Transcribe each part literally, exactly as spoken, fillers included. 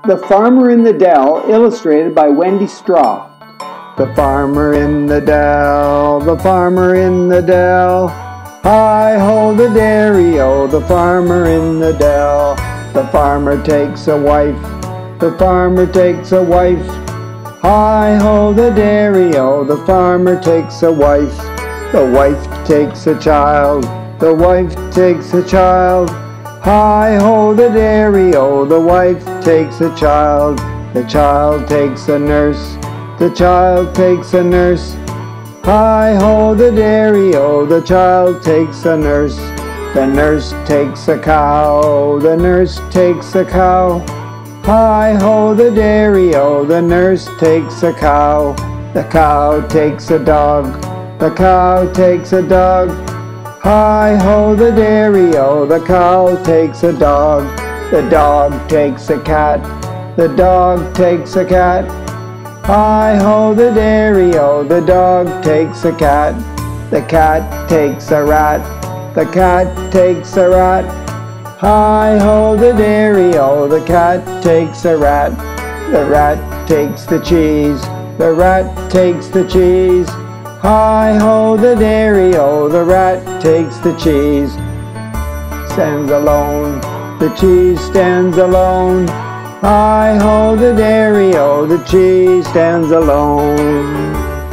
The Farmer in the Dell, illustrated by Wendy. The farmer in the dell, the farmer in the dell, hi-ho the dairy-o, the farmer in the dell. The farmer takes a wife, the farmer takes a wife, hi-ho the dairy-o, the farmer takes a wife. The wife takes a child, the wife takes a child, hi-ho the dairy-o, the wife takes a child. The child takes a nurse, the child takes a nurse, hi-ho the dairy-o, the child takes a nurse. The nurse takes a cow, the nurse takes a cow, hi-ho the dairy-o, the nurse takes a cow. The cow takes a dog, the cow takes a dog, hi-ho the dairy-o, the cow takes a dog. The dog takes a cat, the dog takes a cat, hi-ho the dairy-o, the dog takes a cat. The cat takes a rat, the cat takes a rat, hi-ho the dairy-o, the cat takes a rat. The rat takes the cheese, the rat takes the cheese, hi-ho the dairy-o, the rat takes the cheese. Stands alone, the cheese stands alone, hi-ho the dairy-o, the cheese stands alone.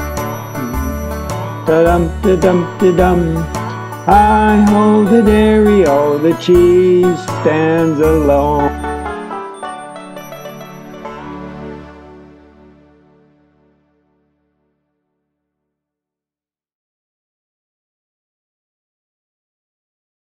Da-dum-da-dum-da-dum, hi-ho the dairy-o, the cheese stands alone.